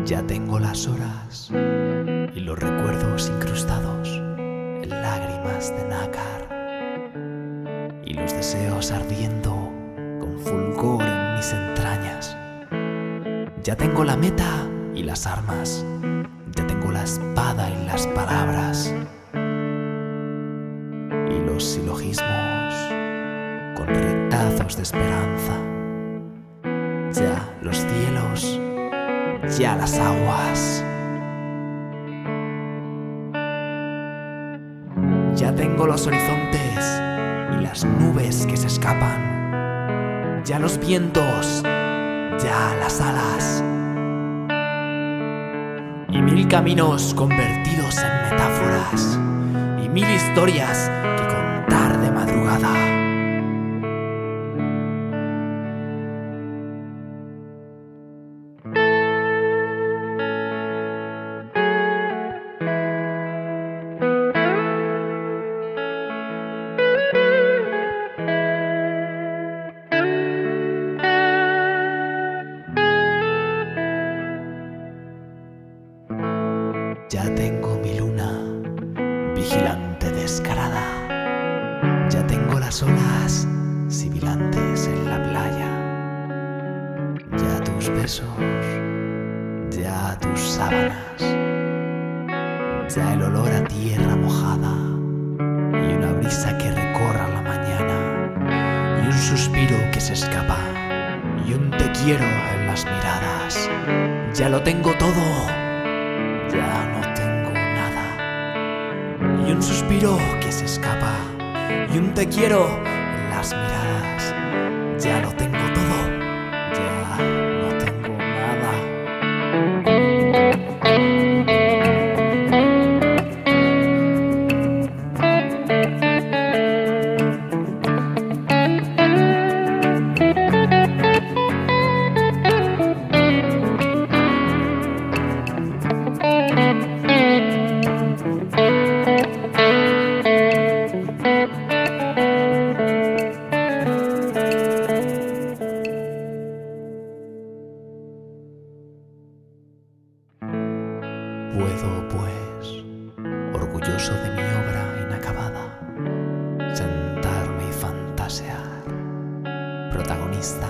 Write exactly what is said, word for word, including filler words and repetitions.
Ya tengo las horas y los recuerdos incrustados en lágrimas de nácar, y los deseos ardiendo con fulgor en mis entrañas. Ya tengo la meta y las armas, ya tengo la espada y las palabras, y los silogismos con retazos de esperanza. Ya los cielos, ya las aguas. Ya tengo los horizontes y las nubes que se escapan. Ya los vientos, ya las alas. Y mil caminos convertidos en metáforas. Y mil historias que contar de madrugada. Ya tengo mi luna, vigilante descarada. Ya tengo las olas, sibilantes en la playa. Ya tus besos, ya tus sábanas. Ya el olor a tierra mojada y una brisa que recorra la mañana. Y un suspiro que se escapa y un te quiero en las miradas. Ya lo tengo todo. Ya no tengo nada. Y un suspiro que se escapa y un te quiero en las miradas. Ya lo tengo todo. Ya no tengo nada. Puedo, pues, orgulloso de mi obra inacabada, sentarme y fantasear, protagonista